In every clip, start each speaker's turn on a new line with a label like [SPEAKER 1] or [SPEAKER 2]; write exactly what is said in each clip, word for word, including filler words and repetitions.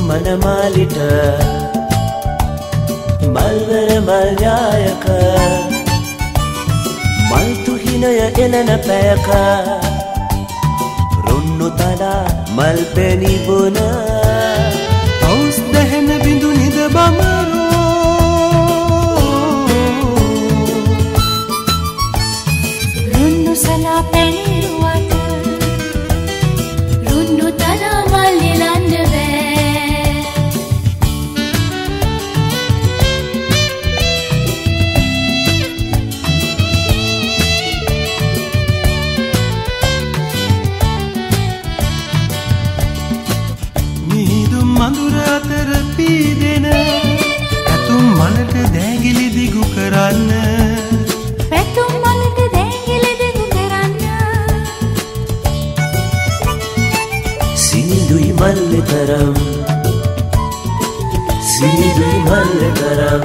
[SPEAKER 1] මනමාලිට මල්වර මල්යායක මල් තුහිනය එලන පැයක රුන්නු තලා මල් පැණිබුන පෞස් දැහෙන බිඳු නිද බමරෝ
[SPEAKER 2] රුන්නු සලා පැණිරුවට රුන්නු තලා මල් එලන්න බෑ
[SPEAKER 3] මිහිඳු මඳුර අතර පීදෙන පැතුම් මලට දෑගිලි දිගු කරන්න
[SPEAKER 2] පැතුම් මලට දෑගිලි දිගු කරන්න
[SPEAKER 1] සිනිඳුයි මල්ල තරම් සිනිඳුයි මල්ල තරම්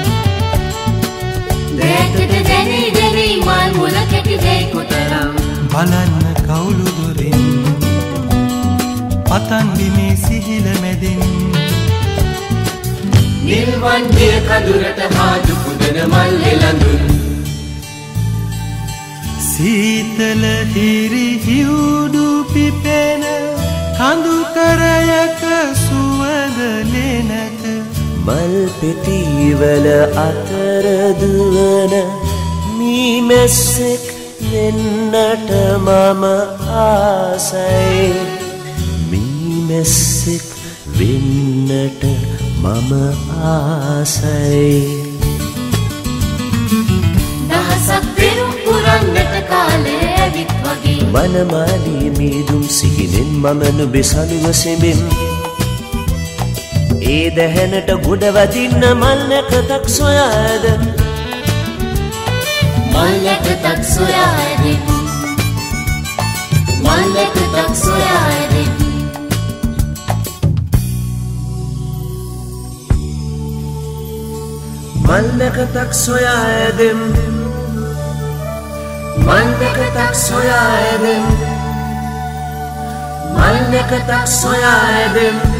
[SPEAKER 2] දැකට දැනී දැනී මල් මුල කැටි දෙයි කොතරම්
[SPEAKER 3] බලන්න කවුළු දොරින් පතන්දි මේ සිහිල මැදින්
[SPEAKER 4] නිල්වන්ගේ කඳුරට හාජු පුදන මල් එළඳුන්
[SPEAKER 3] සීතල හිරි හිවුඩු පිපෙන කඳු කරයක සුවඳ ලෙනක
[SPEAKER 1] මල් පෙතිවල අතර දුවන මීමැස්සෙක් වෙන්නට මම ආසයි මීමැස්සෙක් වෙන්නට මම ආසයි
[SPEAKER 2] දහසක් පෙරුම් පුරන්නට කාලය ඇවිත් වගේ
[SPEAKER 1] වනමාලී මීදුම් සිහිනෙන් මම නුඹේ සලුව සෙඹෙම් ඒ දැහැනට ගොඩ වදින්න මල් නැකතක් සොයාද
[SPEAKER 2] මල් නැකතක් සොයාදෙම් මල් නැකතක් සොයාදෙම්
[SPEAKER 1] මල් නැකතක් සොයාදෙම් මල් නැකතක් සොයාදෙම් මල් නැකතක් සොයාදෙම්